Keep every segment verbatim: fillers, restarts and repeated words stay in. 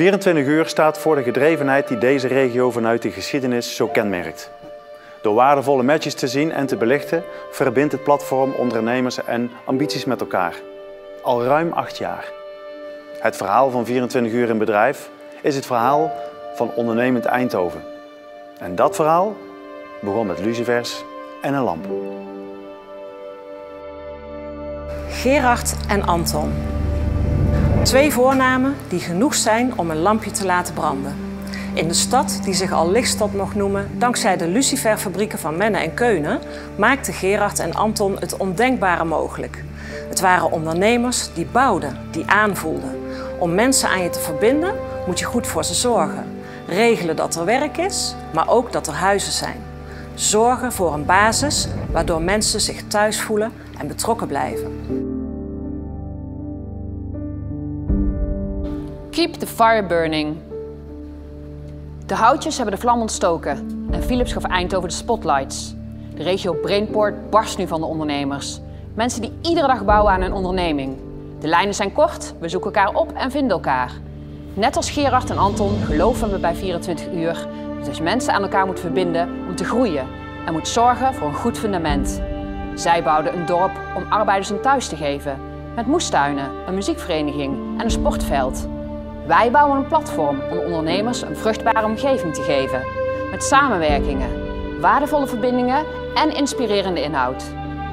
vierentwintig uur staat voor de gedrevenheid die deze regio vanuit de geschiedenis zo kenmerkt. Door waardevolle matches te zien en te belichten, verbindt het platform ondernemers en ambities met elkaar. Al ruim acht jaar. Het verhaal van vierentwintig uur in bedrijf is het verhaal van ondernemend Eindhoven. En dat verhaal begon met lucifers en een lamp. Gerard en Anton. Twee voornamen die genoeg zijn om een lampje te laten branden. In de stad, die zich al lichtstad mocht noemen, dankzij de luciferfabrieken van Menne en Keunen, maakten Gerard en Anton het ondenkbare mogelijk. Het waren ondernemers die bouwden, die aanvoelden. Om mensen aan je te verbinden, moet je goed voor ze zorgen. Regelen dat er werk is, maar ook dat er huizen zijn. Zorgen voor een basis waardoor mensen zich thuis voelen en betrokken blijven. Keep the fire burning. De houtjes hebben de vlam ontstoken en Philips gaf Eindhoven de spotlights. De regio Brainport barst nu van de ondernemers. Mensen die iedere dag bouwen aan hun onderneming. De lijnen zijn kort, we zoeken elkaar op en vinden elkaar. Net als Gerard en Anton geloven we bij vierentwintig uur dat je mensen aan elkaar moet verbinden om te groeien en moet zorgen voor een goed fundament. Zij bouwden een dorp om arbeiders een thuis te geven, met moestuinen, een muziekvereniging en een sportveld. Wij bouwen een platform om ondernemers een vruchtbare omgeving te geven, met samenwerkingen, waardevolle verbindingen en inspirerende inhoud.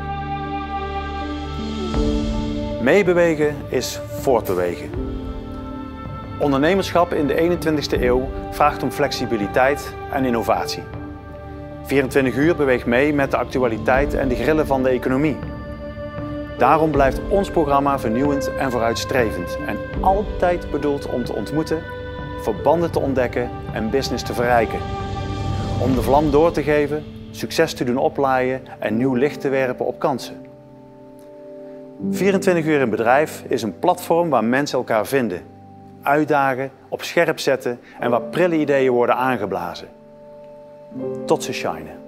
Meebewegen is voortbewegen. Ondernemerschap in de eenentwintigste eeuw vraagt om flexibiliteit en innovatie. vierentwintig uur beweegt mee met de actualiteit en de grillen van de economie. Daarom blijft ons programma vernieuwend en vooruitstrevend en altijd bedoeld om te ontmoeten, verbanden te ontdekken en business te verrijken. Om de vlam door te geven, succes te doen oplaaien en nieuw licht te werpen op kansen. vierentwintig uur in bedrijf is een platform waar mensen elkaar vinden, uitdagen, op scherp zetten en waar prille ideeën worden aangeblazen. Tot ze shinen.